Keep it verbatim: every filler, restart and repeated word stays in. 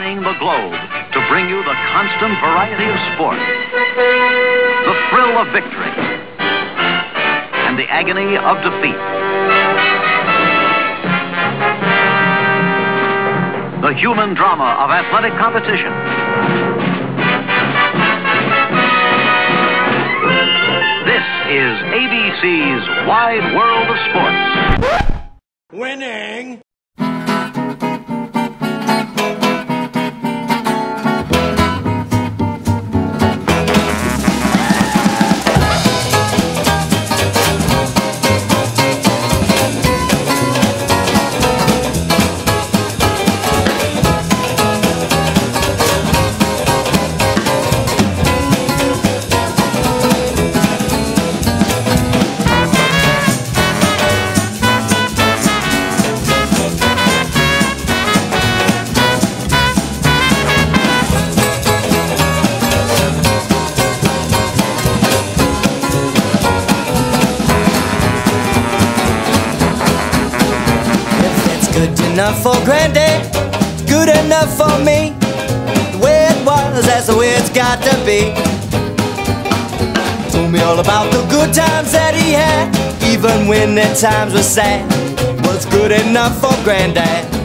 spanning the globe to bring you the constant variety of sport, the thrill of victory, and the agony of defeat. The human drama of athletic competition. This is A B C's Wide World of Sports. Winning! Enough for Granddad, good enough for me. The way it was, that's the way it's got to be. Told me all about the good times that he had, even when the times were sad. Was good enough for Granddad.